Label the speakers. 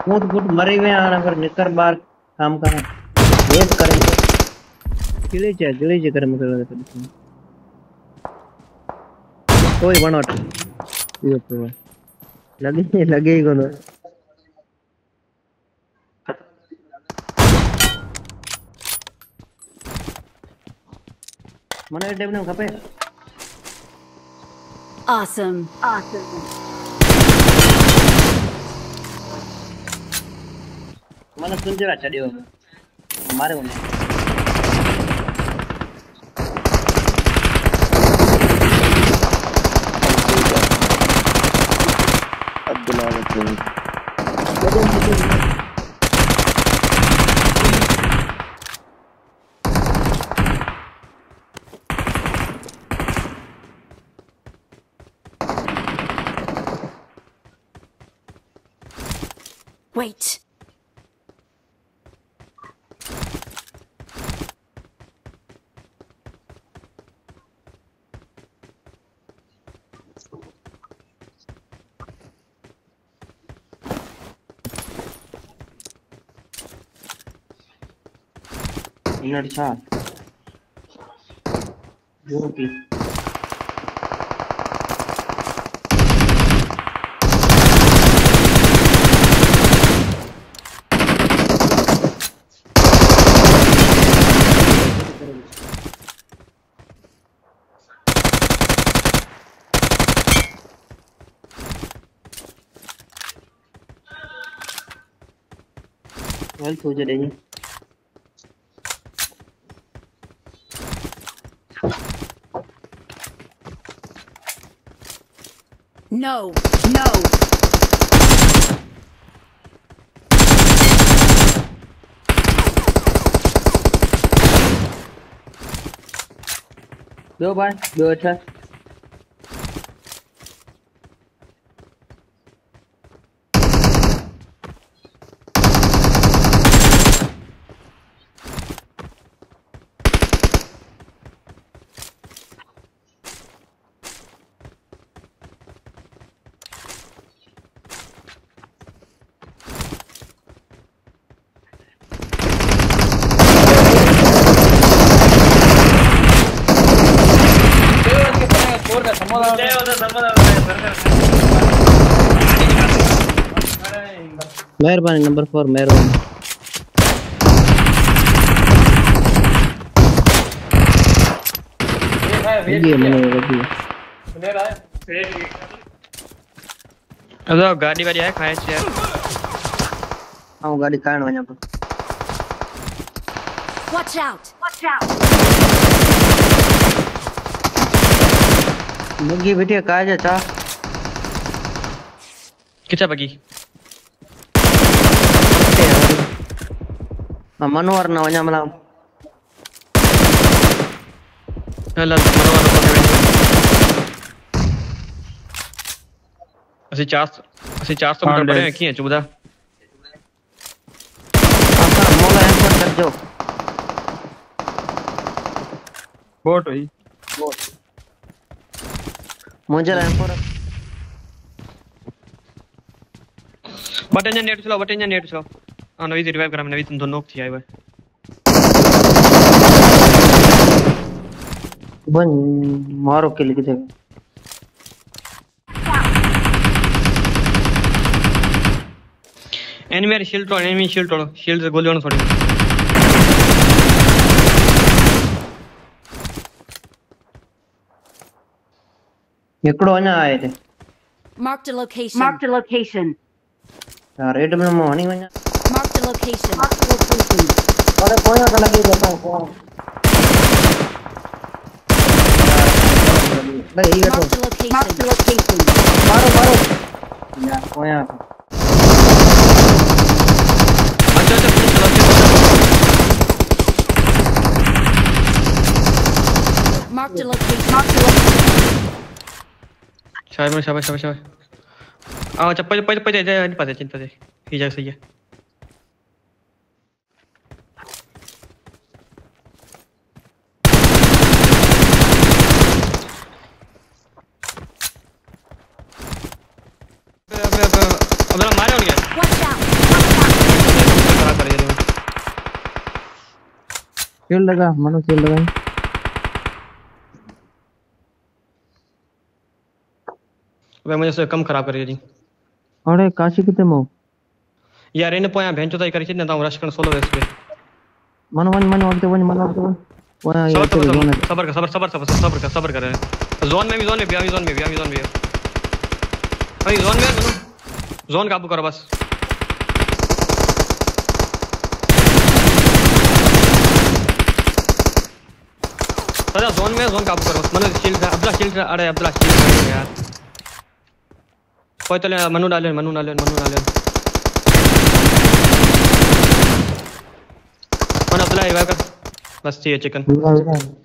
Speaker 1: कूद कूद मरे हुए आना फिर निकर बार काम करें वेट करेंगे गिले चे कर मतलब कोई बनोट ये तो लगे लगे ही कोनो मने ए टाइम ने खपे
Speaker 2: Awesome.
Speaker 1: મને સુંજરા ચડ્યો મારે ઓને
Speaker 3: अब्दुल्ला
Speaker 2: Wait.
Speaker 1: मिनट छा जो की हेल्थ हो जाएगी
Speaker 2: No.
Speaker 1: दो बार दो अच्छा मेहरबानी नंबर 4 मेहरबानी ये मैंने रखी
Speaker 4: अरे गाड़ी वाली है खाए से यार
Speaker 1: आओ गाड़ी कान वने पर
Speaker 2: Watch out.
Speaker 1: मुगी बेटी काज था
Speaker 4: किचा बगी
Speaker 1: मनोहर ना वने मला
Speaker 4: हेलो मनोहर ਅਸੀਂ 400 मीटर पड़े हैं की है चुबदा
Speaker 1: आका मोला एंटर कर दो
Speaker 3: बोट हुई
Speaker 1: मुझे एंटर
Speaker 4: बटन नेट चलाओ हां नवी रिवाइव करा नवी तुम दोनों थी आए हुए
Speaker 1: बन मारो किल किथे
Speaker 4: एनिमी शील्ड तोड़ो शील्ड से गोली थोड़ी
Speaker 1: एकड़ो वना आए थे
Speaker 2: Marked a location.
Speaker 1: रेड में मोहनी वना
Speaker 2: Marked a location.
Speaker 1: अरे कोया का लगी जाता हूं भाई ये
Speaker 2: Marked a location.
Speaker 1: मारो यार कोया
Speaker 4: अच्छा
Speaker 2: Marked a location.
Speaker 4: शाबाश आओ चप्पल दे नहीं पता चिंता से ही जा सही है अब मारे हो गया
Speaker 2: Watch out.
Speaker 1: शील्ड लगा मनो शील्ड लगा
Speaker 4: वे मुझे से कम खराब करिए जी
Speaker 1: अरे काशी कितने मो
Speaker 4: यार इन पोया भेंचो तो करी ने ता रश कर सोलो वेस पे
Speaker 1: मनो मन वक्त वन मन वक्त वन वहां ये
Speaker 4: सबर सबर कर जोन में भी जोन में भाई जोन में जोन काबू करो बस अरे जोन काबू करो मनु शील्ड अरे अब्दुल्ला शील्ड यार कोई तो मनु डाले मनु अब्दुल्ला रिवाइव कर बस चाहिए चिकन